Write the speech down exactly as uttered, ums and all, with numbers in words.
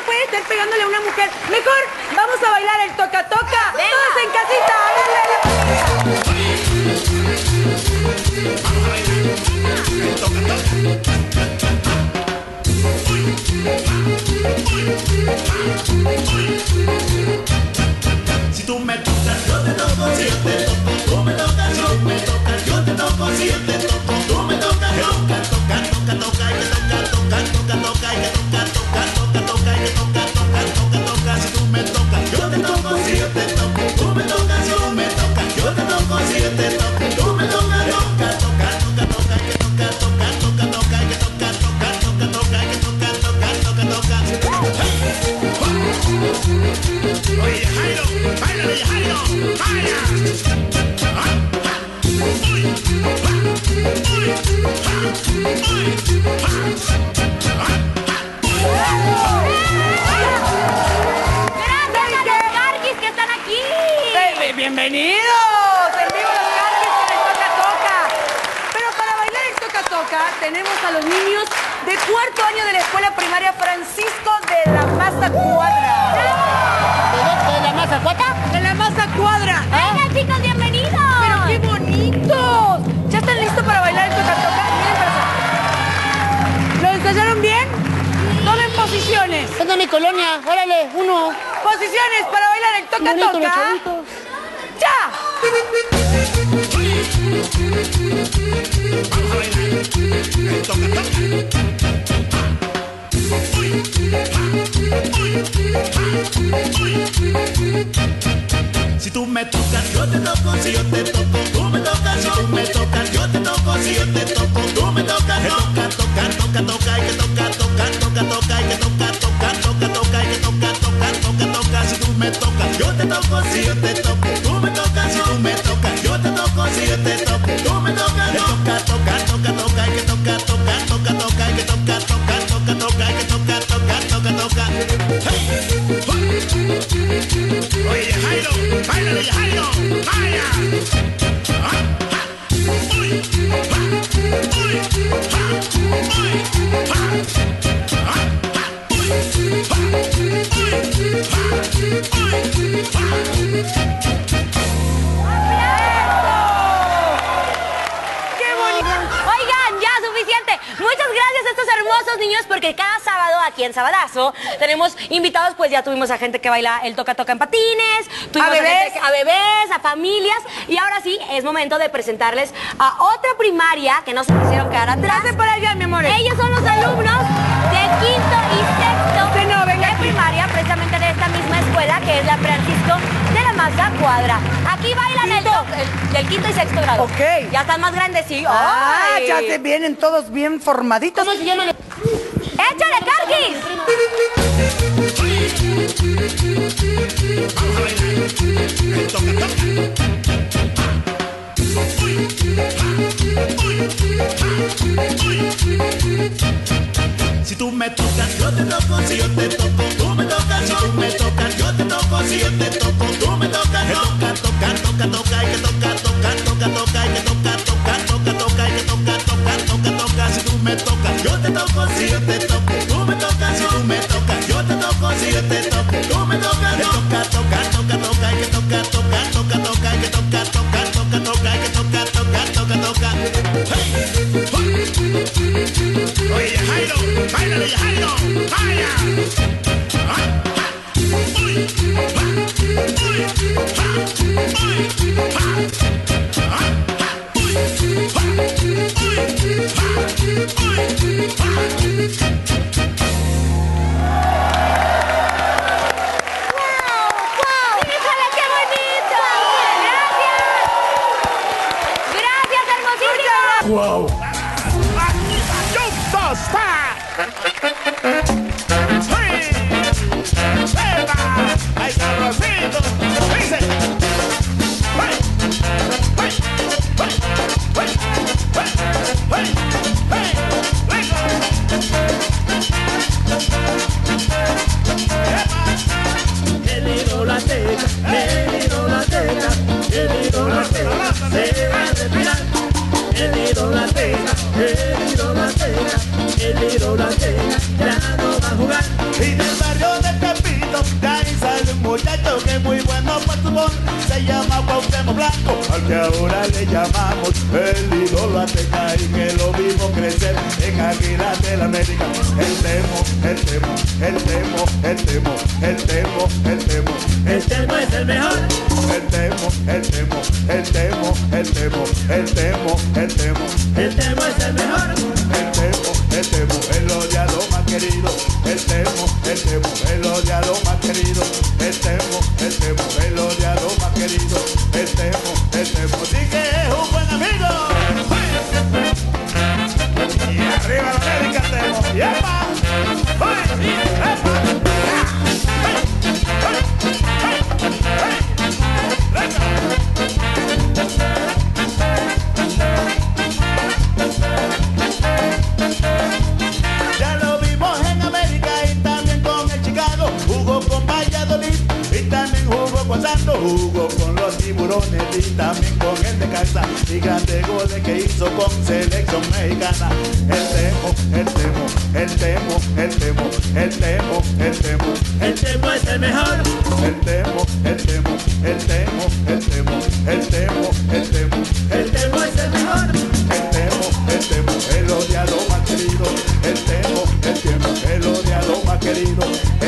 puede estar pegándole a una mujer. Mejor vamos a bailar el toca-toca. Todos en casita, a darle la Si tú me tocas, yo te toco, si yo te toco, tú me tocas, yo me tocas, yo te toco, si yo te toco, tú me tocas, toca, toca, toca, toca, hay que tocar, toca, toca, toca, hay que tocar, toca, toca, toca, hay que tocar, toca, toca, toca, si tú me tocas, yo te toco, si yo te toco, tú me tocas, yo me tocas, yo te toco, si yo te toco, tú me tocas, toca, toca, toca, toca, hay que tocar, toca, toca, toca, hay que tocar, toca, toca, toca, hay que tocar, toca, toca, toca. Oye, Jairo, báilale, Jairo, vaya. Gracias a los Carquis que están aquí. ¡Bienvenidos! En vivo los Carquis con el toca-toca. Pero para bailar el toca-toca tenemos a los niños de cuarto año de la escuela primaria Francisco de la Maza Cuadra. ¿De la masa cuata? ¡De la Maza Cuadra! Venga, chicos, bienvenidos. ¡Pero qué bonitos! ¿Ya están listos para bailar el toca-toca? Miren para acá. ¿Lo ensayaron bien? Tomen posiciones. Esta es mi colonia, órale, uno. Posiciones para bailar el toca-toca. ¡Ya! Vamos a bailar el toca-toca. Si tú me tocas, yo te toco, si yo te toco, tú me tocas, si tú me tocas, yo te toco, si yo te toco, tú me tocas, toca, toca, toca, toca, hay que tocar, toca, toca, toca, hay que tocar, toca, toca, toca, hay que tocar, toca, toca, toca, si tú me tocas, yo te toco, si yo te toco, tú me tocas, si tú me tocas, yo te toco, si yo te toco, tú me tocas, toca, toca, toca, toca, hay que tocar, toca, toca, toca, hay que tocar, toca, toca, toca, hay que tocar, toca, toca, toca. Oye, Jairo, báilale, Jairo, vaya. Oigan, ya, suficiente. Muchas gracias a estos hermosos niños porque cada sábado aquí en Sabadazo tenemos invitados, pues ya tuvimos a gente que baila el toca-toca en patines, tuvimos A bebés. gente que- a bebés, a familias, y ahora sí es momento de presentarles a otra primaria que no se quisieron quedar atrás. Pase para allá, mi amor. Ellos son los alumnos de quinto y sexto Sí, no, venga de aquí. primaria, precisamente de esta misma escuela que es la Francisco de la Maza Cuadra. Aquí bailan el, to- el- del quinto y sexto grado. Ok. Ya están más grandes, sí. Ah, ¡Ay! ya se vienen todos bien formaditos. ¿Cómo se llama? ¡Échale, Carquis! Vamos a bailar el toca-toca. Si tú me tocas, yo te toco, si yo te toco, tú me tocas, si tú me tocas, yo te toco, si yo te toco, tú me tocas, toca, toca, toca, toca, hay que tocar, toca, toca, toca, hay que tocar, toca, toca, toca, hay que tocar, toca, toca, toca, si tú me tocas, yo te toco, si yo te toco, tú me tocas, si tú me tocas, yo te toco, si yo te toco, tú me tocas, toca, toca, toca, toca, hay que tocar, toca, toca, toca, hay que tocar, toca, toca, toca, hay que tocar, toca, toca, toca. Oye, Jairo, báilale, Jairo, vaya. ¡Híjole, qué bonito! ¡Gracias! ¡Gracias, hermosísimo! Wow. Jump Star. ¡Hey! ¡Eva! ¡Ahí está Rosito! ¡Dice! ¡Hey! ¡Hey! ¡Hey! ¡Hey! ¡Hey! ¡Hey! ¡Hey! El hilo la teca, el hilo la teca, el hilo la teca, se va a retirar. El hilo la teca, el hilo la teca, el hilo la teca, ya no va a jugar. Y del barrio de Cuauhtémoc Blanco, al que ahora le llamamos el ídolo azteca y que lo vimos crecer en Águilas del América. El Temo, el Temo, el Temo, el Temo, el Temo, el Temo. El Temo es el mejor. El Temo, el Temo, el Temo, el Temo, el Temo, el Temo. El Temo es el mejor. El Temo, el Temo, el odiado más querido. El Temo, el Temo, el odiado más querido. El Temo, el Temo, el odiado más querido. El Temo, el Temo, sí que es un buen amigo. Y arriba la América Temo. ¡Yepa! ¡Yepa! Ya lo vimos en América y también con el Chicago. Jugó con Valladolid y también jugó con Santos. Jugó con los Tiburones y también con el Necaxa. Y grandes goles que hizo con selección mexicana. El Temo, el Temo, el Temo, el Temo, el Temo, el Temo. El Temo es el mejor. El Temo, el Temo, el Temo, el Temo, el Temo, el Temo. El Temo es el mejor. El Temo, el Temo, el odiado más querido. El Temo, el Temo, el odiado más querido.